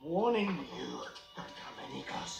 Warning you, don't come any closer.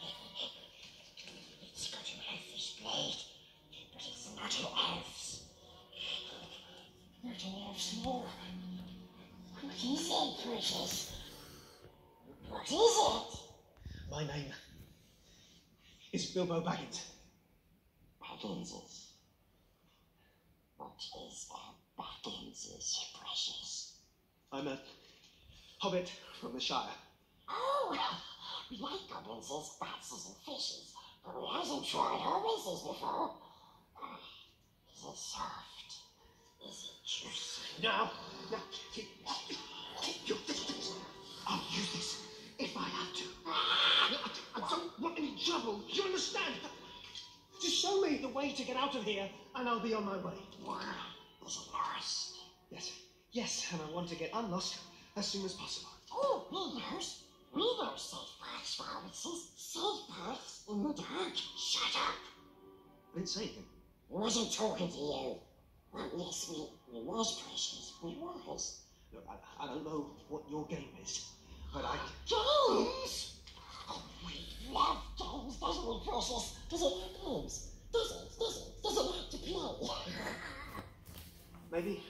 It's got an elfish blade, but it's not an elf's. Not an elf's more. What is it, precious? What is it? My name is Bilbo Baggins. Bagginses. What is a Bagginses, precious? I'm a hobbit from the Shire. Oh, we like goblins, bats and fishes, but we haven't tried hobbitses before. Is it soft? Is it juicy? Now, keep your distance. I'll use this if I have to. I don't want any trouble. Do you understand? Just show me the way to get out of here, and I'll be on my way. Is it lost? Yes, and I want to get unlost as soon as possible. Oh, we know safe paths for hobbitses. Safe paths in the dark. Shut up. I didn't say anything. I wasn't talking to you. Well, yes, we was, precious. We was. Look, I don't know what your game is, but I... Games? Oh, we love games, doesn't we, precious? Does it games? Does it like to play? Maybe.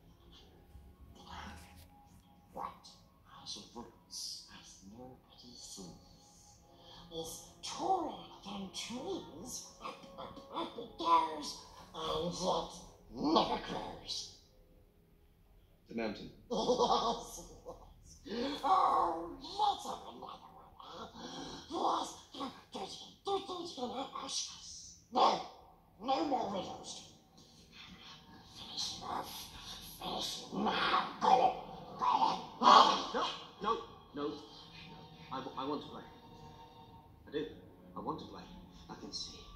What House of Roots, as nobody sees, is taller than trees. Up it goes, and yet never grows. The mountain. Yes. Oh, let's have another one, huh? Yes, don't gonna ask us. No more riddles. Finish him off. Finish him now. Go on. No. I want to play. I do. I want to play. I can see.